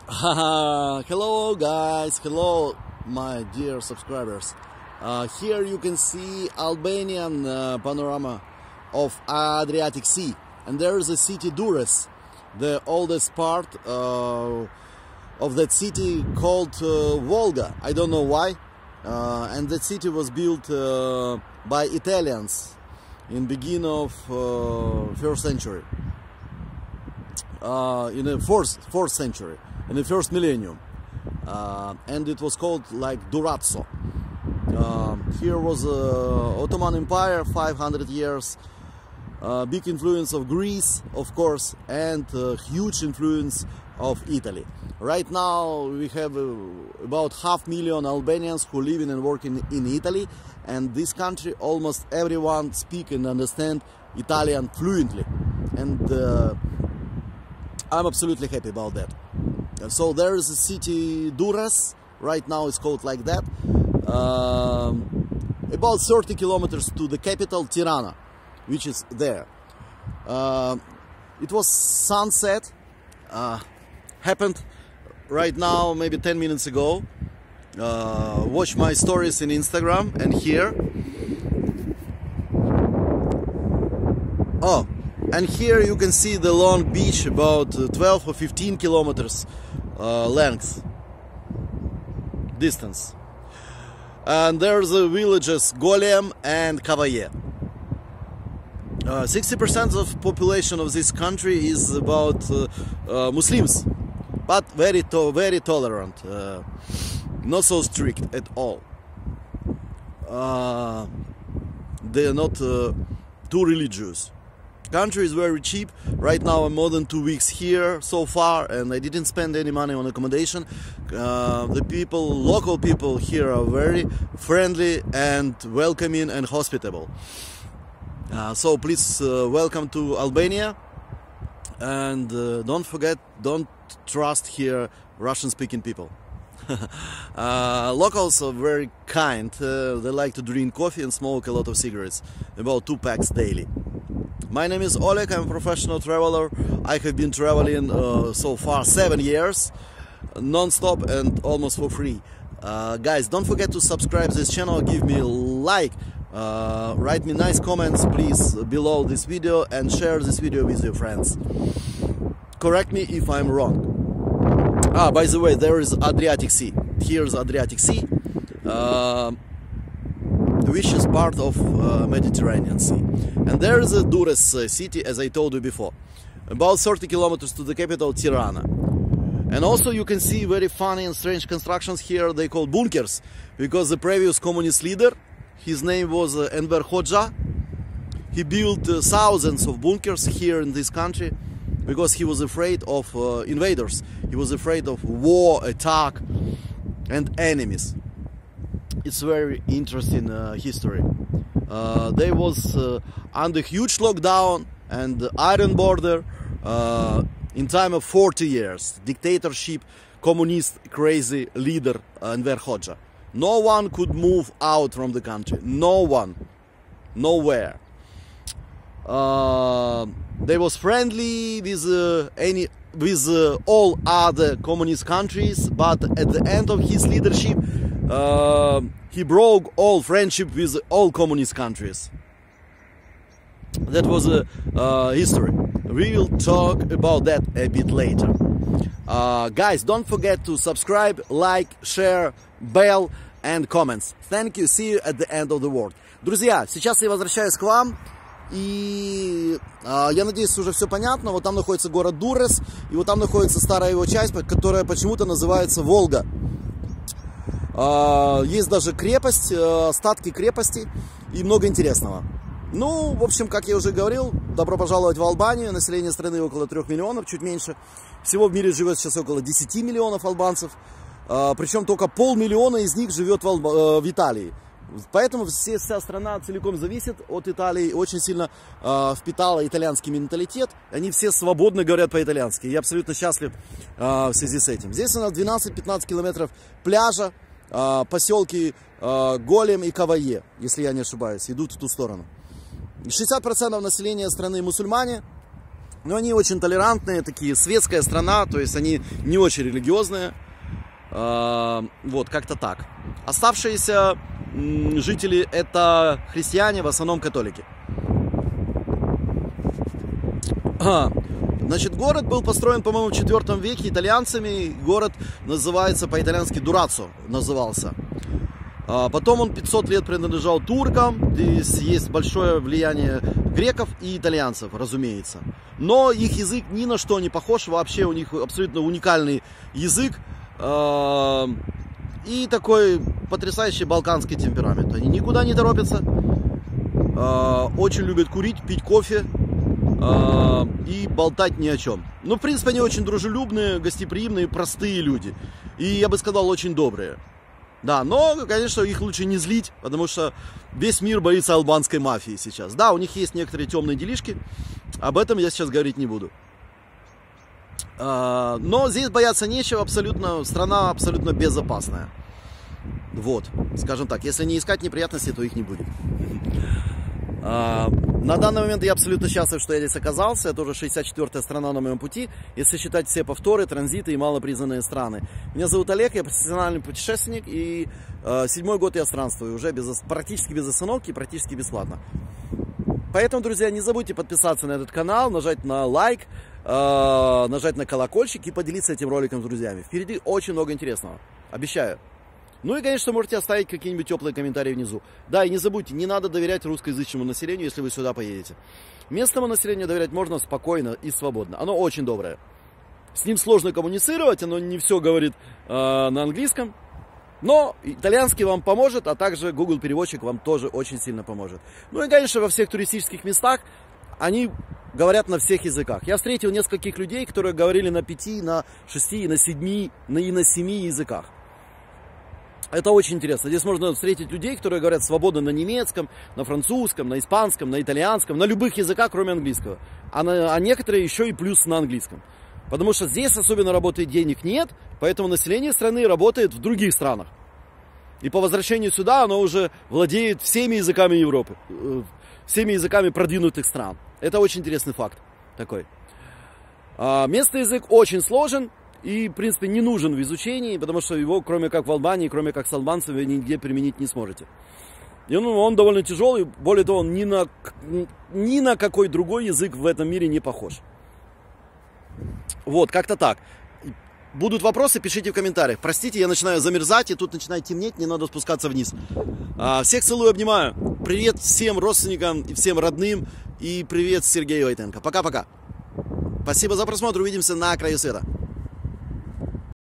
Hello guys, hello my dear subscribers. Here you can see Albanian panorama of Adriatic Sea, and there is the city Durrës, the oldest part of that city called Volga. I don't know why, and that city was built by Italians in beginning of 1st century, in the 4th century, in the 1st millennium, and it was called like Durazzo. Here was Ottoman Empire, 500 years, big influence of Greece, of course, and huge influence of Italy. Right now we have about 500,000 Albanians who live and work in Italy, and this country almost everyone speak and understand Italian fluently, and I'm absolutely happy about that. So there is a city Durrës, right now it's called like that, about 30 kilometers to the capital Tirana, which is there. It was sunset, happened right now, maybe 10 minutes ago. Watch my stories in Instagram and here. Oh, and here you can see the long beach, about 12 or 15 kilometers length, distance. And there's the villages Golem and Kavaye. 60% of population of this country is about Muslims, but very tolerant, not so strict at all. They're not too religious. Country is very cheap. Right now I'm more than 2 weeks here so far, and I didn't spend any money on accommodation. The people, local people here are very friendly and welcoming and hospitable. So please welcome to Albania, and don't forget, don't trust here Russian-speaking people. Locals are very kind. They like to drink coffee and smoke a lot of cigarettes, about 2 packs daily. My name is Oleg, I'm a professional traveler. I have been traveling so far 7 years, non-stop and almost for free. Guys, don't forget to subscribe this channel, give me a like, write me nice comments please below this video, and share this video with your friends. Correct me if I'm wrong. By the way, there is Adriatic Sea. Here's Adriatic Sea, which is part of Mediterranean Sea. And there is a Durrës city, as I told you before, about 30 kilometers to the capital Tirana. And also you can see very funny and strange constructions here. They call bunkers, because the previous communist leader, his name was Enver Hoxha, he built thousands of bunkers here in this country because he was afraid of invaders. He was afraid of war, attack and enemies. It's very interesting history. They was under huge lockdown and iron border in time of 40 years. Dictatorship, communist, crazy leader Enver Hoxha. No one could move out from the country. No one. Nowhere. They was friendly with all other communist countries, but at the end of his leadership he broke all friendship with all communist countries. That was a history. We will talk about that a bit later. Guys, don't forget to subscribe, like, share, bell and comments. Thank you. See you at the end of the world. Друзья, сейчас я возвращаюсь к вам. И я надеюсь, уже все понятно. Вот там находится город Durrës, и вот там находится старая его часть, которая почему-то называется Волга. Есть даже крепость, остатки крепости и много интересного. Ну, в общем, как я уже говорил, добро пожаловать в Албанию. Население страны около 3 миллионов, чуть меньше. Всего в мире живет сейчас около 10 миллионов албанцев. Причем только 500 000 из них живет в Италии. Поэтому вся страна целиком зависит от Италии, очень сильно впитала итальянский менталитет. Они все свободно говорят по-итальянски. Я абсолютно счастлив в связи с этим. Здесь у нас 12-15 километров пляжа, поселки Голем и Кавае, если я не ошибаюсь, идут в ту сторону. 60% населения страны мусульмане, Но они очень толерантные, такие, светская страна, то есть они не очень религиозные. Вот, как-то так. Оставшиеся жители это христиане, в основном католики. Значит, город был построен, по-моему, в 4 веке итальянцами. Город называется по-итальянски Дурацо, назывался. Потом он 500 лет принадлежал туркам. Здесь есть большое влияние греков и итальянцев, разумеется. Но их язык ни на что не похож. Вообще у них абсолютно уникальный язык. И такой потрясающий балканский темперамент. Они никуда не торопятся. Очень любят курить, пить кофе. И болтать ни о чем. Ну, в принципе, они очень дружелюбные, гостеприимные, простые люди. И, я бы сказал, очень добрые. Да, но, конечно, их лучше не злить, потому что весь мир боится албанской мафии сейчас. Да, у них есть некоторые темные делишки, об этом я сейчас говорить не буду. Но здесь бояться нечего, абсолютно, страна абсолютно безопасная. Вот, скажем так, если не искать неприятностей, то их не будет. На данный момент я абсолютно счастлив, что я здесь оказался. Это уже 64-я страна на моем пути, если считать все повторы, транзиты и малопризнанные страны. Меня зовут Олег, я профессиональный путешественник, и 7-й год я странствую, уже практически без остановки, практически бесплатно. Поэтому, друзья, не забудьте подписаться на этот канал, нажать на лайк, нажать на колокольчик и поделиться этим роликом с друзьями. Впереди очень много интересного, обещаю. Ну и, конечно, можете оставить какие-нибудь теплые комментарии внизу. Да, и не забудьте, не надо доверять русскоязычному населению, если вы сюда поедете. Местному населению доверять можно спокойно и свободно. Оно очень доброе. С ним сложно коммуницировать, оно не все говорит на английском. Но итальянский вам поможет, а также Google переводчик вам тоже очень сильно поможет. Ну и, конечно, во всех туристических местах они говорят на всех языках. Я встретил нескольких людей, которые говорили на 5, на 6, на 7 и на 7 языках. Это очень интересно. Здесь можно встретить людей, которые говорят свободно на немецком, на французском, на испанском, на итальянском, на любых языках, кроме английского. А некоторые еще и плюс на английском. Потому что здесь особенно работает денег нет, поэтому население страны работает в других странах. И по возвращению сюда оно уже владеет всеми языками Европы, всеми языками продвинутых стран. Это очень интересный факт такой. Местный язык очень сложен. И, в принципе, не нужен в изучении, потому что его, кроме как в Албании, кроме как с албанцами, вы нигде применить не сможете. И он довольно тяжелый, более того, он ни на какой другой язык в этом мире не похож. Вот, как-то так. Будут вопросы, пишите в комментариях. Простите, я начинаю замерзать, и тут начинает темнеть, мне надо спускаться вниз. Всех целую, обнимаю. Привет всем родственникам и всем родным, и привет Сергею Войтенко. Пока-пока. Спасибо за просмотр, увидимся на краю света.